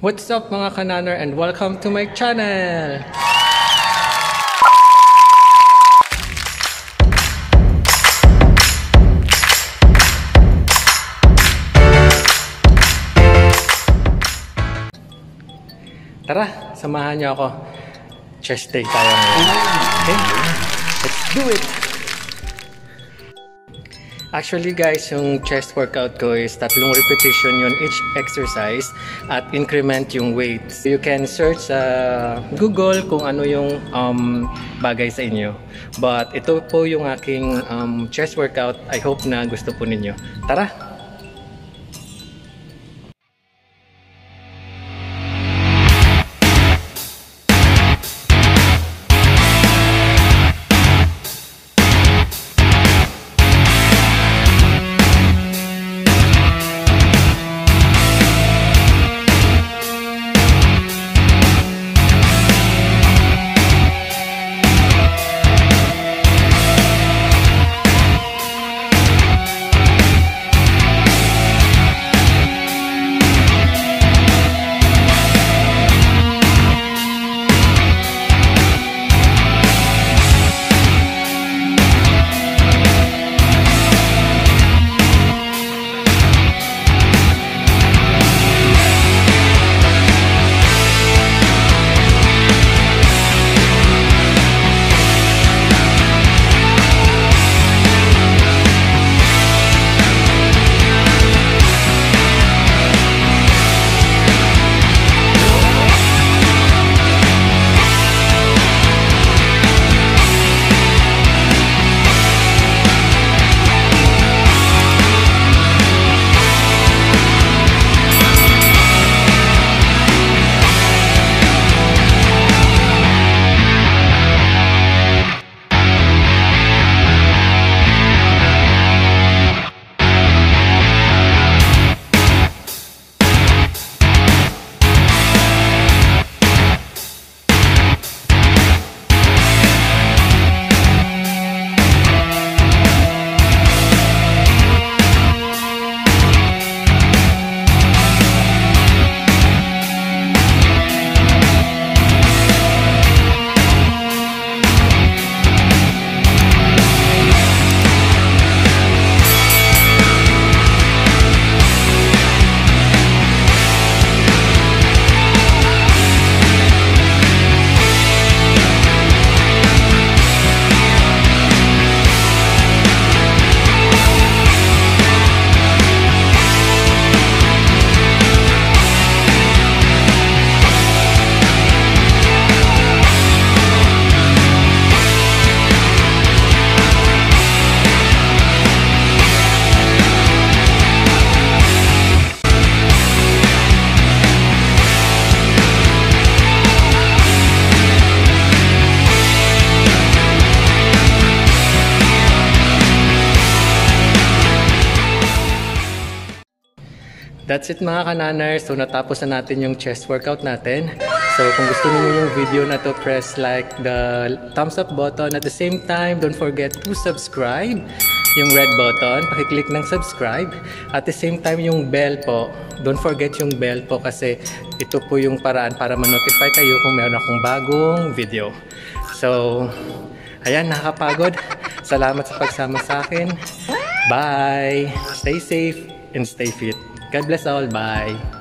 What's up mga kananer and welcome to my channel! Tara, samahan niyo ako. Chest day tayo ngayon. Okay? Let's do it! Actually guys, yung chest workout ko is 3 repetition yun each exercise at increment yung weight. You can search sa Google kung ano yung bagay sa inyo. But ito po yung aking chest workout. I hope na gusto po ninyo. Tara! That's it mga kananers. So natapos na natin yung chest workout natin. So kung gusto niyo yung video na to, press like the thumbs up button. At the same time, don't forget to subscribe. Yung red button, pakiclick ng subscribe. At the same time yung bell po. Don't forget yung bell po kasi ito po yung paraan para ma-notify kayo kung meron akong bagong video. So, ayan, nakakapagod. Salamat sa pagsama sa akin. Bye! Stay safe and stay fit. God bless all. Bye.